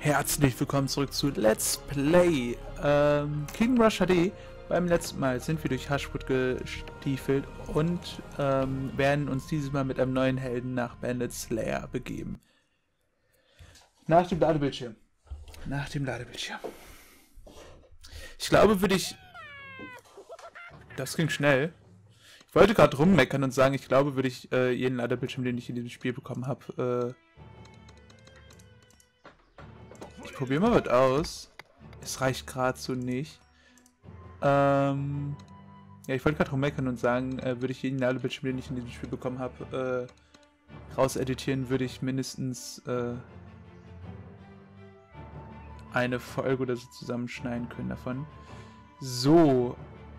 Herzlich willkommen zurück zu Let's Play King Rush HD. Beim letzten Mal sind wir durch Hushwood gestiefelt und werden uns dieses Mal mit einem neuen Helden nach Bandit Slayer begeben. Nach dem Ladebildschirm. Nach dem Ladebildschirm. Ich glaube, würde ich... Das ging schnell. Ich wollte gerade rummeckern und sagen, ich glaube, würde ich jeden Ladebildschirm, den ich in diesem Spiel bekommen habe, ich probiere mal was aus. Es reicht gerade so nicht. Ja, ich wollte gerade rummeckern und sagen, würde ich jeden Ladebildschirm, den ich in diesem Spiel bekommen habe, rauseditieren, würde ich mindestens eine Folge oder so zusammenschneiden können davon. So.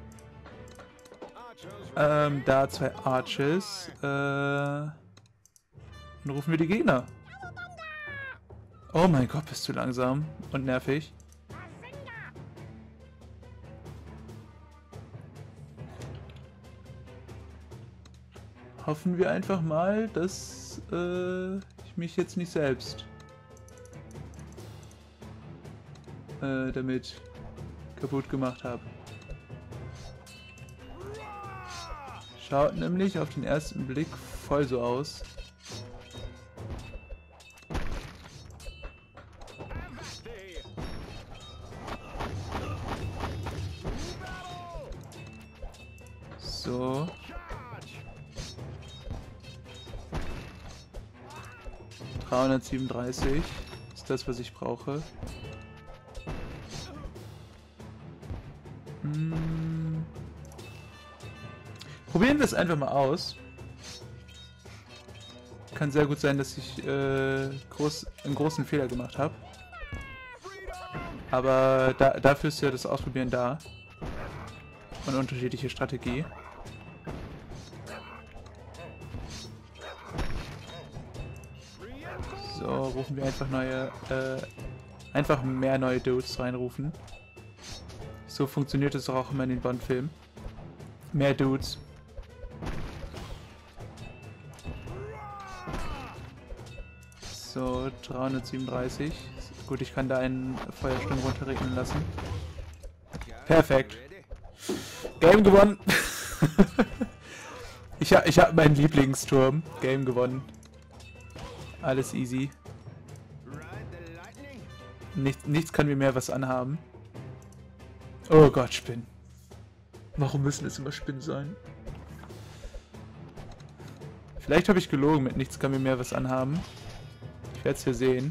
Da zwei Arches. Dann rufen wir die Gegner. Oh mein Gott, bist du langsam und nervig. Hoffen wir einfach mal, dass ich mich jetzt nicht selbst damit kaputt gemacht habe. Schaut nämlich auf den ersten Blick voll so aus. So. $337 ist das, was ich brauche. Probieren wir es einfach mal aus. Kann sehr gut sein, dass ich einen großen Fehler gemacht habe. Aber dafür ist ja das Ausprobieren da. Und unterschiedliche Strategie. So, rufen wir einfach mehr neue Dudes reinrufen. So funktioniert es auch immer in den Bond-Filmen. Mehr Dudes. So, 337. Gut, ich kann da einen Feuersturm runterregnen lassen. Perfekt. Game gewonnen. Ich hab meinen Lieblingsturm. Game gewonnen. Alles easy. Nichts kann mir mehr was anhaben. Oh Gott, Spinnen. Warum müssen es immer Spinnen sein? Vielleicht habe ich gelogen mit nichts kann mir mehr was anhaben. Ich werde es hier sehen.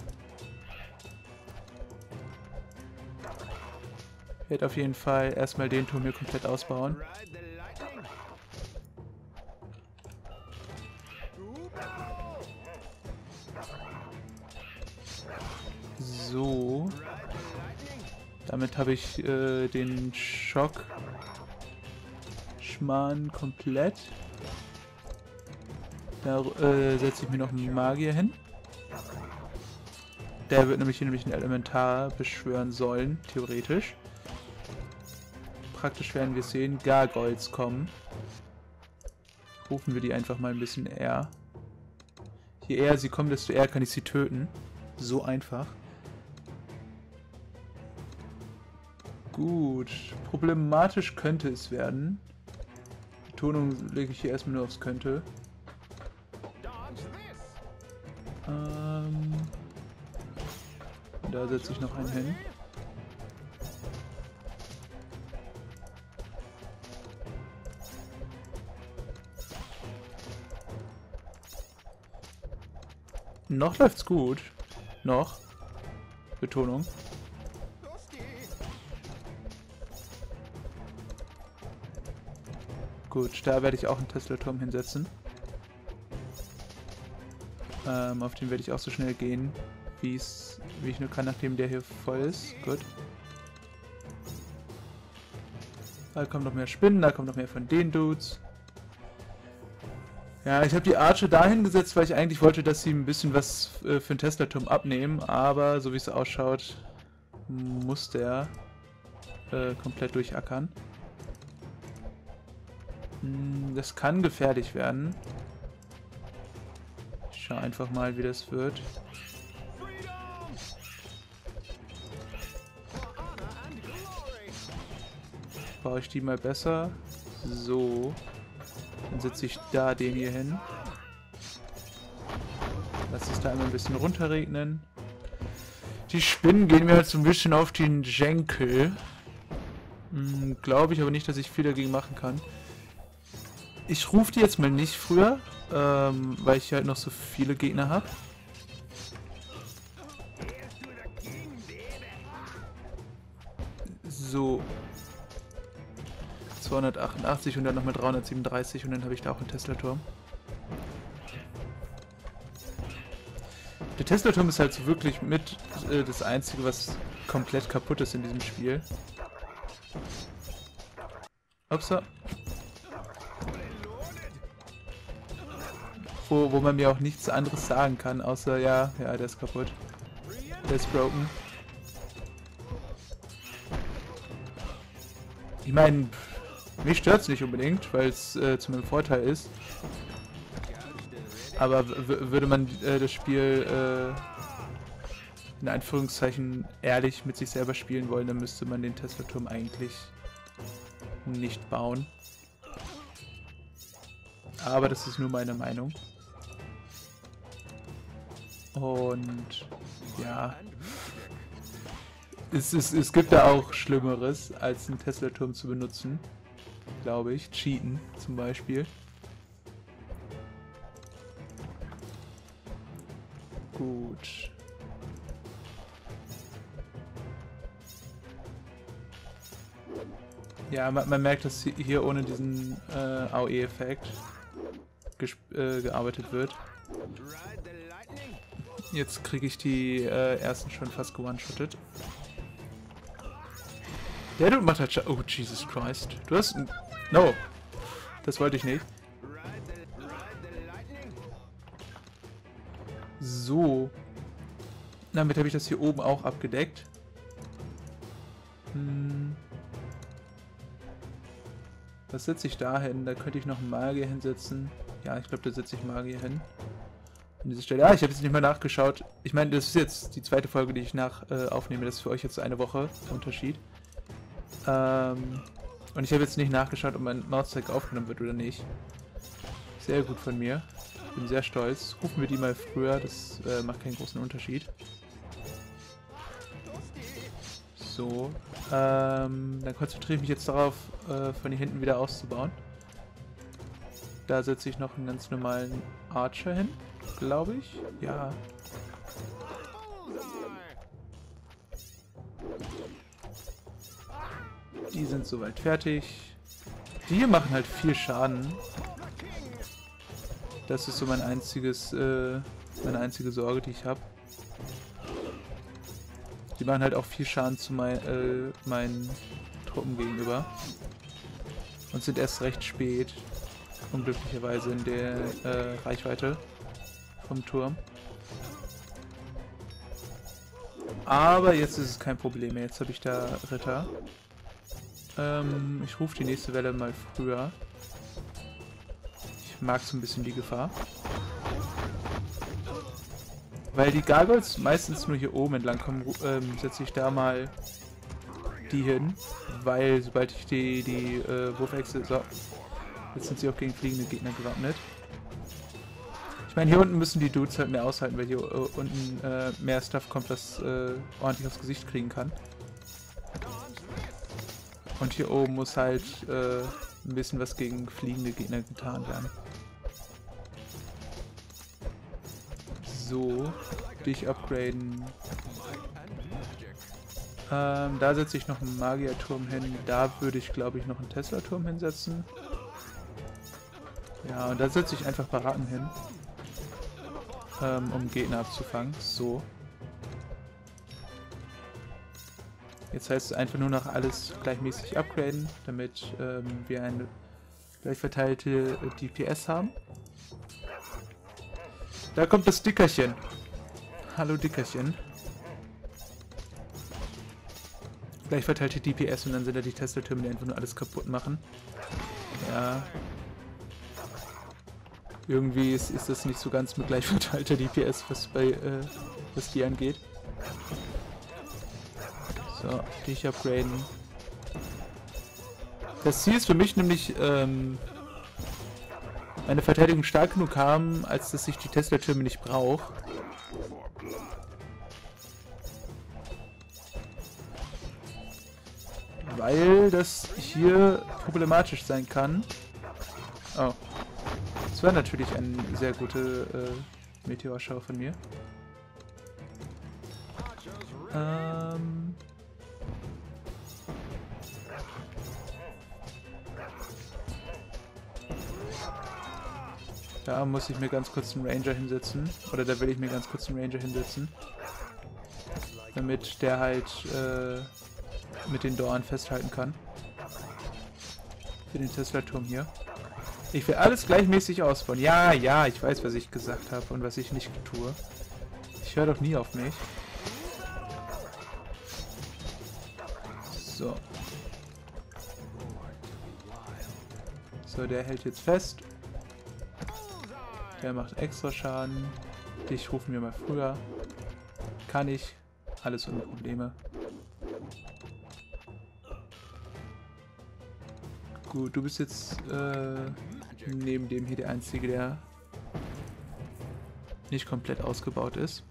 Ich werde auf jeden Fall erstmal den Turm hier komplett ausbauen. So. Damit habe ich den Schock-Schmarrn komplett. Da setze ich mir noch einen Magier hin. Der wird nämlich hier ein Elementar beschwören sollen, theoretisch. Praktisch werden wir sehen, Gargoyles kommen. Rufen wir die einfach mal ein bisschen eher. Je eher sie kommen, desto eher kann ich sie töten. So einfach. Gut. Problematisch könnte es werden. Betonung lege ich hier erstmal nur aufs könnte. Da setze ich noch einen hin. Noch läuft's gut. Noch. Betonung. Gut, da werde ich auch einen Tesla-Turm hinsetzen. Auf den werde ich auch so schnell gehen, wie ich nur kann, nachdem der hier voll ist. Gut. Da kommen noch mehr Spinnen, da kommen noch mehr von den Dudes. Ja, ich habe die Arche dahin gesetzt, weil ich eigentlich wollte, dass sie ein bisschen was für den Tesla-Turm abnehmen, aber so wie es ausschaut, muss der komplett durchackern. Das kann gefährlich werden. Ich schau einfach mal, wie das wird. baue ich die mal besser. So. Dann setze ich da den hier hin. Lass es da einmal ein bisschen runterregnen. Die Spinnen gehen mir halt so ein bisschen auf den Schenkel. Glaube ich aber nicht, dass ich viel dagegen machen kann. Ich rufe die jetzt mal nicht früher, weil ich halt noch so viele Gegner habe. So. 288 und dann nochmal 337 und dann habe ich da auch einen Tesla-Turm. Der Tesla-Turm ist halt so wirklich mit das Einzige, was komplett kaputt ist in diesem Spiel. Upsa. Wo man mir auch nichts anderes sagen kann, außer ja, der ist kaputt. Der ist broken. Ich meine, mich stört es nicht unbedingt, weil es zu meinem Vorteil ist. Aber würde man das Spiel in Anführungszeichen ehrlich mit sich selber spielen wollen, dann müsste man den Tesla-Turm eigentlich nicht bauen. Aber das ist nur meine Meinung. Und ja, es gibt da auch Schlimmeres, als einen Tesla-Turm zu benutzen, glaube ich. Cheaten zum Beispiel. Gut. Ja, man merkt, dass hier ohne diesen AOE-Effekt gearbeitet wird. Jetzt kriege ich die ersten schon fast ge-one-shottet. Der Dude macht halt oh, Jesus Christ. Du hast... No. Das wollte ich nicht. So. Damit habe ich das hier oben auch abgedeckt. Was setze ich da hin? Da könnte ich noch einen Magier hinsetzen. Ja, ich glaube, da setze ich Magier hin. An dieser Stelle. Ja, ich habe jetzt nicht mal nachgeschaut. Ich meine, das ist jetzt die zweite Folge, die ich aufnehme. Das ist für euch jetzt eine Woche Unterschied. Und ich habe jetzt nicht nachgeschaut, ob mein Mauszeiger aufgenommen wird oder nicht. Sehr gut von mir. Ich bin sehr stolz. Rufen wir die mal früher, das macht keinen großen Unterschied. So. Dann konzentriere ich mich jetzt darauf, von hier hinten wieder auszubauen. Da setze ich noch einen ganz normalen Archer hin, glaube ich. Ja. Die sind soweit fertig. Die hier machen halt viel Schaden. Das ist so meine einzige Sorge, die ich habe. Die machen halt auch viel Schaden zu meinen Truppen gegenüber. Und sind erst recht spät, unglücklicherweise, in der Reichweite vom Turm. Aber jetzt ist es kein Problem mehr. Jetzt habe ich da Ritter. Ich rufe die nächste Welle mal früher. Ich mag so ein bisschen die Gefahr. Weil die Gargoyles meistens nur hier oben entlang kommen, setze ich da mal die hin. Weil sobald ich die Wurfechse... So, jetzt sind sie auch gegen fliegende Gegner gewappnet. Ich meine, hier unten müssen die Dudes halt mehr aushalten, weil hier unten mehr Stuff kommt, das ordentlich aufs Gesicht kriegen kann. Und hier oben muss halt ein bisschen was gegen fliegende Gegner getan werden. So, dich upgraden. Da setze ich noch einen Magierturm hin. Da würde ich, glaube ich, noch einen Tesla-Turm hinsetzen. Ja, und da setze ich einfach Baracken hin. Um Gegner abzufangen. So. Jetzt heißt es einfach nur noch alles gleichmäßig upgraden, damit wir eine gleich verteilte DPS haben. Da kommt das Dickerchen. Hallo Dickerchen. Gleich verteilte DPS und dann sind da die Tesla-Türme, die einfach nur alles kaputt machen. Ja. Irgendwie ist das nicht so ganz mit gleich verteilter DPS, was die angeht. So, dich upgraden. Das Ziel ist für mich nämlich, meine Verteidigung stark genug haben, als dass ich die Tesla-Türme nicht brauche. Weil das hier problematisch sein kann. Oh. Das war natürlich eine sehr gute Meteorschau von mir. Da muss ich mir ganz kurz einen Ranger hinsetzen. Oder da will ich mir ganz kurz einen Ranger hinsetzen. Damit der halt mit den Dornen festhalten kann. Für den Tesla-Turm hier. Ich will alles gleichmäßig ausbauen. Ja, ja, ich weiß, was ich gesagt habe und was ich nicht tue. Ich höre doch nie auf mich. So. So, der hält jetzt fest. Der macht extra Schaden. Dich rufen wir mal früher. Kann ich. Alles ohne Probleme. Gut, du bist jetzt neben dem hier der Einzige, der nicht komplett ausgebaut ist.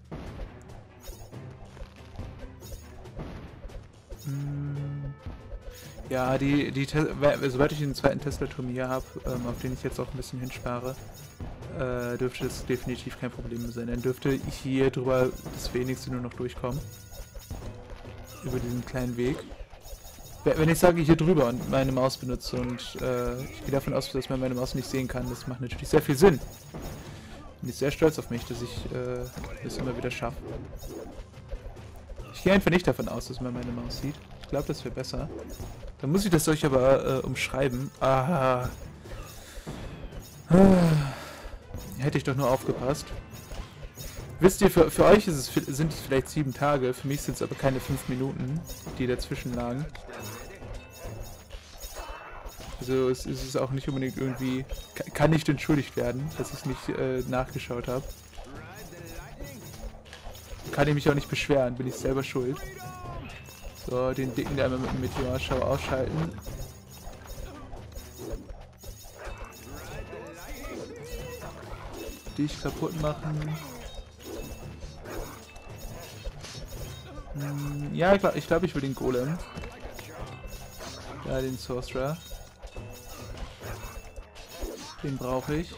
Ja, sobald ich den zweiten Tesla-Turm hier habe, auf den ich jetzt auch ein bisschen hinspare, dürfte es definitiv kein Problem mehr sein. Dann dürfte ich hier drüber das wenigste nur noch durchkommen. Über diesen kleinen Weg. Wenn ich sage hier drüber und meine Maus benutze und ich gehe davon aus, dass man meine Maus nicht sehen kann, das macht natürlich sehr viel Sinn. Bin ich sehr stolz auf mich, dass ich das immer wieder schaffe. Ich gehe einfach nicht davon aus, dass man meine Maus sieht. Ich glaube, das wäre besser. Dann muss ich das euch aber umschreiben. Ah. Hätte ich doch nur aufgepasst. Wisst ihr, für euch sind es vielleicht 7 Tage, für mich sind es aber keine 5 Minuten, die dazwischen lagen. Also es ist auch nicht unbedingt irgendwie, kann nicht entschuldigt werden, dass ich es nicht nachgeschaut habe. Kann ich mich auch nicht beschweren, bin ich selber schuld. So, den Dicken da einmal mit dem Meteorschauer ausschalten. Dich kaputt machen. Ja, ich glaube, ich will den Golem. Ja, den Sorcerer. Den brauche ich.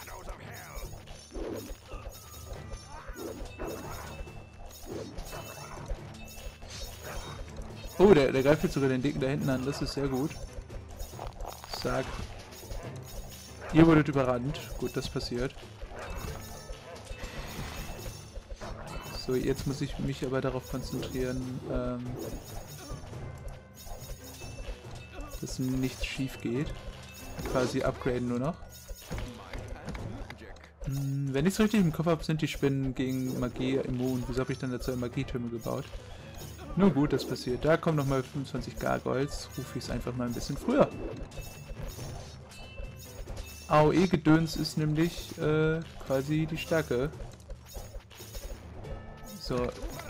Oh, der greift jetzt sogar den Dicken da hinten an. Das ist sehr gut. Sag. Ihr wurdet überrannt. Gut, das passiert. So, jetzt muss ich mich aber darauf konzentrieren, dass nichts schief geht. Quasi upgraden nur noch. Wenn ich es richtig im Kopf habe, sind die Spinnen gegen Magie immun. Wieso habe ich dann dazu Magietürme gebaut? Nun gut, das passiert. Da kommen nochmal 25 Gargoyles. Rufe ich es einfach mal ein bisschen früher. AOE-Gedöns ist nämlich quasi die Stärke. So.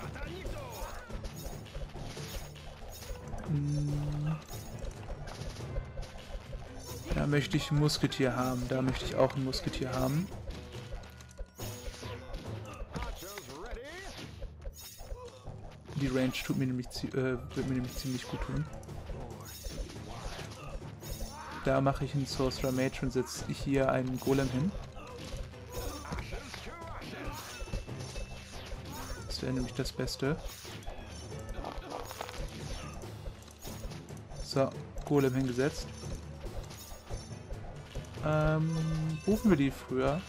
Da möchte ich ein Musketier haben. Da möchte ich auch ein Musketier haben. Die Range wird mir nämlich ziemlich gut tun. Da mache ich einen Sorcerer Mage und setze hier einen Golem hin. Das wäre nämlich das Beste. So, Golem hingesetzt. Rufen wir die früher.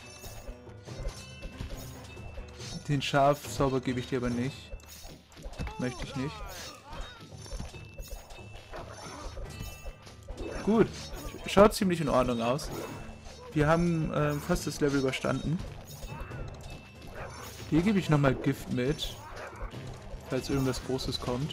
Den Schafzauber gebe ich dir aber nicht. Möchte ich nicht. Gut. Schaut ziemlich in Ordnung aus. Wir haben fast das Level überstanden. Hier gebe ich nochmal Gift mit. Falls irgendwas Großes kommt.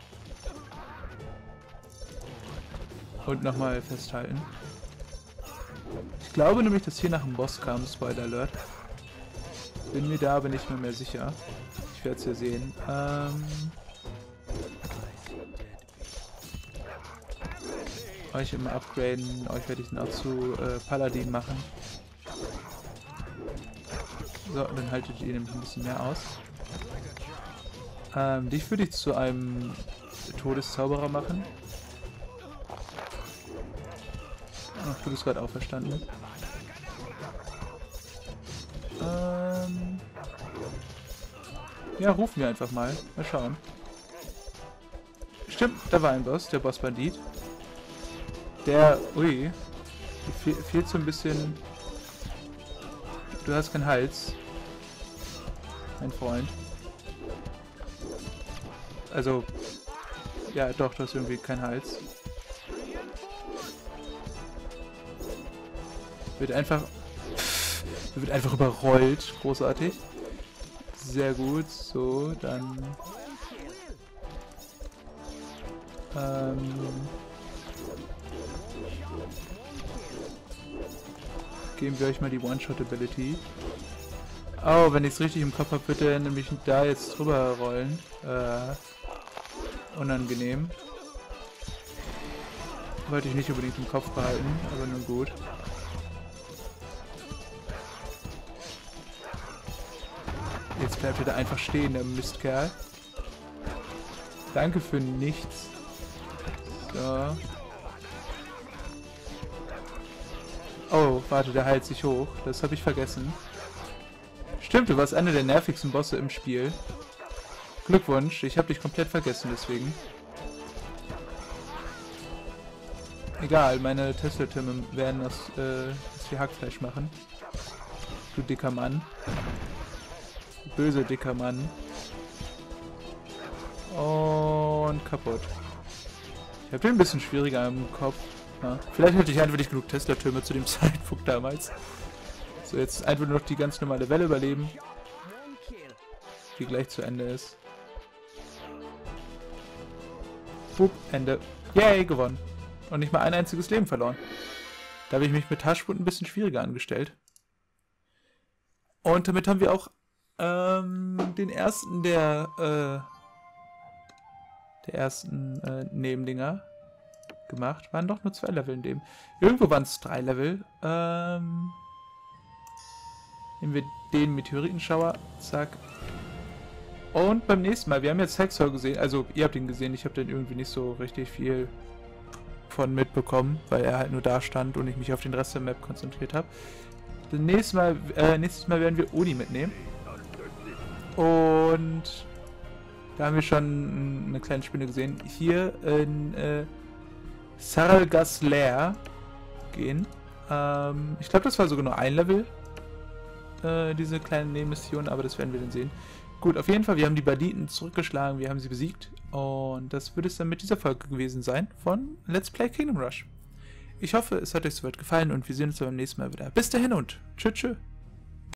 Und nochmal festhalten. Ich glaube nämlich, dass hier nach dem Boss kam. Spoiler Alert. Bin mir da aber nicht mehr sicher. Ich werde es ja sehen. euch immer upgraden. Euch werde ich dann auch zu Paladin machen. So, dann haltet ihr nämlich ein bisschen mehr aus. Dich würde ich zu einem Todeszauberer machen. Ach, du bist gerade auferstanden. Ja, rufen wir einfach mal. Mal schauen. Stimmt, da war ein Boss, der Bossbandit. Der, ui, fehlt so ein bisschen... Du hast keinen Hals, mein Freund. Also, ja doch, du hast irgendwie keinen Hals. Wird einfach überrollt. Großartig. Sehr gut. So, dann... geben wir euch mal die One-Shot-Ability. Oh, wenn ich es richtig im Kopf habe, wird er nämlich da jetzt drüber rollen. Unangenehm. Wollte ich nicht unbedingt im Kopf behalten, aber nun gut. Jetzt bleibt er da einfach stehen, der Mistkerl. Danke für nichts. So. Oh, warte, der heilt sich hoch. Das habe ich vergessen. Stimmt, du warst einer der nervigsten Bosse im Spiel. Glückwunsch, ich habe dich komplett vergessen deswegen. Egal, meine Tesla-Türme werden das hier Hackfleisch machen. Du dicker Mann. Böse dicker Mann. Und kaputt. Ich habe den ein bisschen schwieriger im Kopf. Ja. Vielleicht hatte ich einfach nicht genug Tesla-Türme zu dem Zeitpunkt damals. So, jetzt einfach nur noch die ganz normale Welle überleben. Die gleich zu Ende ist. Hup, Ende. Yay, gewonnen. Und nicht mal ein einziges Leben verloren. Da habe ich mich mit Haschwood ein bisschen schwieriger angestellt. Und damit haben wir auch den ersten der ersten Nebendinger gemacht. Waren doch nur 2 Level in dem. Irgendwo waren es 3 Level. Nehmen wir den Meteoritenschauer. Zack. Und beim nächsten Mal, wir haben jetzt Hexor gesehen, also ihr habt ihn gesehen, ich habe den irgendwie nicht so richtig viel von mitbekommen, weil er halt nur da stand und ich mich auf den Rest der Map konzentriert habe. Nächstes Mal werden wir Oni mitnehmen. Und da haben wir schon eine kleine Spinne gesehen. Hier in Saralgas Lair gehen. Ich glaube, das war sogar nur ein Level. Diese kleine Nebenmission, aber das werden wir dann sehen. Gut, auf jeden Fall, wir haben die Banditen zurückgeschlagen, wir haben sie besiegt. Und das wird es dann mit dieser Folge gewesen sein von Let's Play Kingdom Rush. Ich hoffe, es hat euch soweit gefallen und wir sehen uns beim nächsten Mal wieder. Bis dahin und tschüss, tschüss.